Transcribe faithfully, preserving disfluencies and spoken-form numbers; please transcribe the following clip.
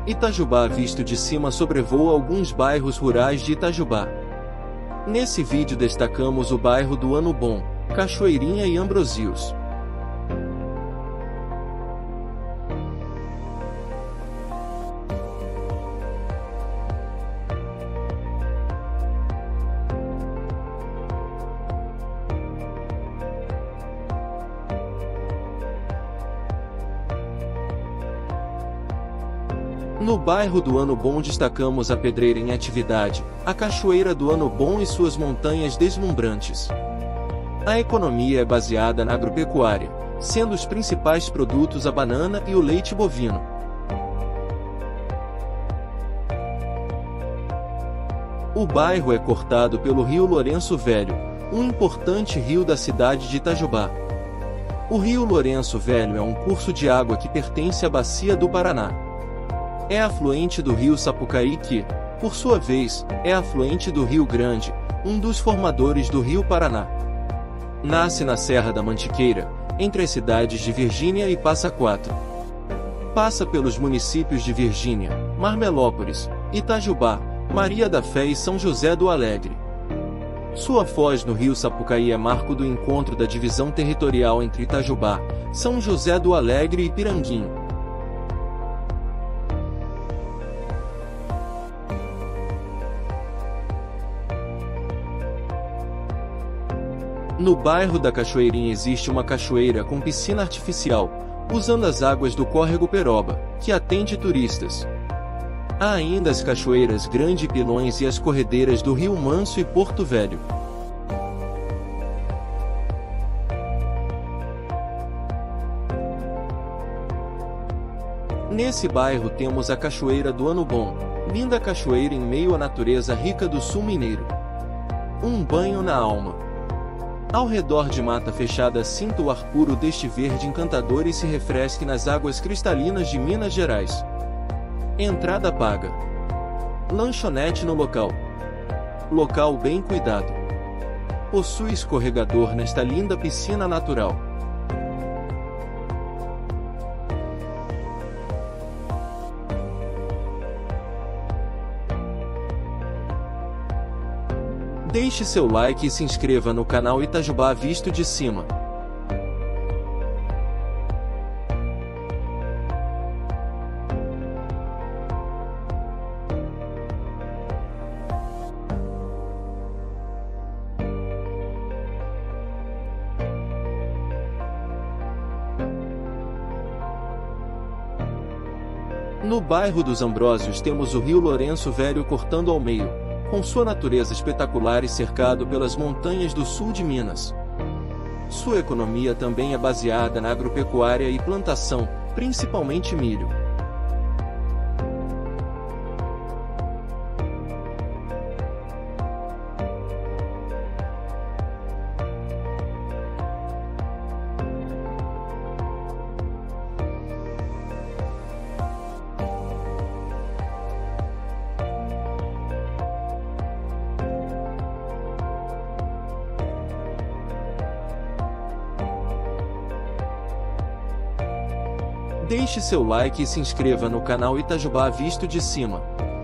Itajubá visto de cima sobrevoa alguns bairros rurais de Itajubá. Nesse vídeo destacamos o bairro do Ano Bom, Cachoeirinha e Ambrosios. No bairro do Ano Bom destacamos a Pedreira em atividade, a Cachoeira do Ano Bom e suas montanhas deslumbrantes. A economia é baseada na agropecuária, sendo os principais produtos a banana e o leite bovino. O bairro é cortado pelo Rio Lourenço Velho, um importante rio da cidade de Itajubá. O Rio Lourenço Velho é um curso de água que pertence à Bacia do Paraná. É afluente do rio Sapucaí que, por sua vez, é afluente do Rio Grande, um dos formadores do Rio Paraná. Nasce na Serra da Mantiqueira, entre as cidades de Virgínia e Passa Quatro. Passa pelos municípios de Virgínia, Marmelópolis, Itajubá, Maria da Fé e São José do Alegre. Sua foz no rio Sapucaí é marco do encontro da divisão territorial entre Itajubá, São José do Alegre e Piranguinho. No bairro da Cachoeirinha existe uma cachoeira com piscina artificial, usando as águas do córrego Peroba, que atende turistas. Há ainda as cachoeiras Grande Pilões e as corredeiras do Rio Manso e Porto Velho. Nesse bairro temos a Cachoeira do Ano Bom, linda cachoeira em meio à natureza rica do sul mineiro. Um banho na alma. Ao redor de mata fechada sinta o ar puro deste verde encantador e se refresque nas águas cristalinas de Minas Gerais. Entrada paga. Lanchonete no local. Local bem cuidado. Possui escorregador nesta linda piscina natural. Deixe seu like e se inscreva no canal Itajubá Visto de Cima. No bairro dos Ambrósios temos o Rio Lourenço Velho cortando ao meio, com sua natureza espetacular e cercado pelas montanhas do sul de Minas. Sua economia também é baseada na agropecuária e plantação, principalmente milho. Deixe seu like e se inscreva no canal Itajubá Visto de Cima.